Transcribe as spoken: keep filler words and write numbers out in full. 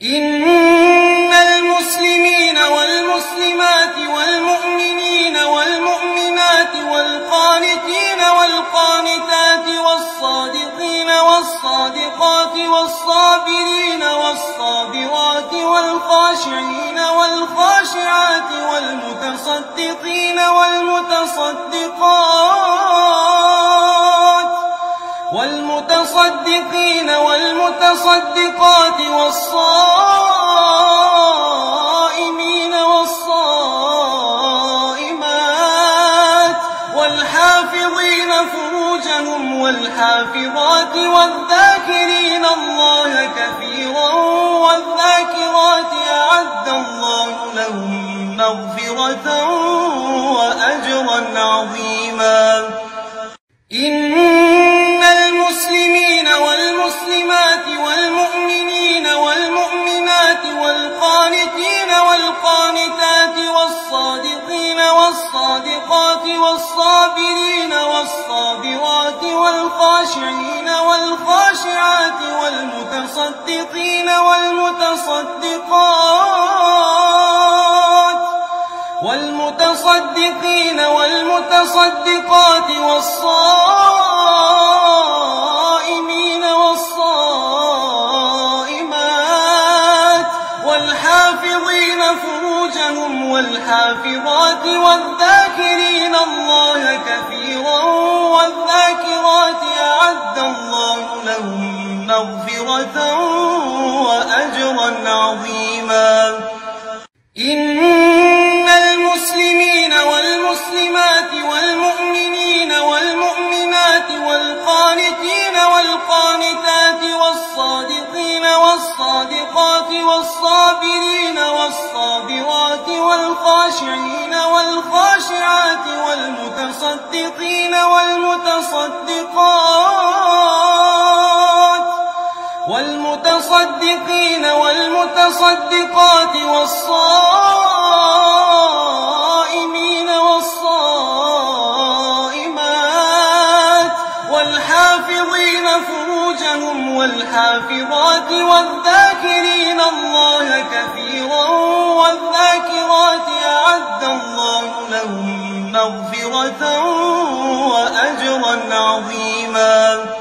إن المسلمين والمسلمات والمؤمنين والمؤمنات والقانتين والقانتات والصادقين والصادقات والصابرين والصابرات والخاشعين والخاشعات والمتصدقين والمتصدقات والمتصدقين والمتصدقات والصائمين والصائمات والحافظين فروجهم والحافظات والذاكرين الله كثيرا والذاكرات أعد الله لهم مغفرة وأجرا عظيما. إن المسلمين والمسلمات والمؤمنين والمؤمنات والقانتين والقانتات والصادقين والصادقات والصابرين والصابرات والخاشعين والخاشعات والمتصدقين والمتصدقات والمتصدقين والمتصدقات والصائمين والصائمات والحافظين فروجهم والحافظات والذاكرين الله كثيرا والذاكرات أعد الله لهم مغفرة وأجرا عظيما. إن المسلمين والمسلمات والمؤمنين والمؤمنات والقانتين والقانتات والصادقين والصادقات والصابرين والصابرات والخاشعين والخاشعات والمتصدقين والمتصدقات والمتصدقين والمتصدقات والصائمين والصائمات والحافظين فروجهم والحافظات والذاكرين الله كثيرا والذاكرات أعد الله لهم مغفرة وأجرا عظيما.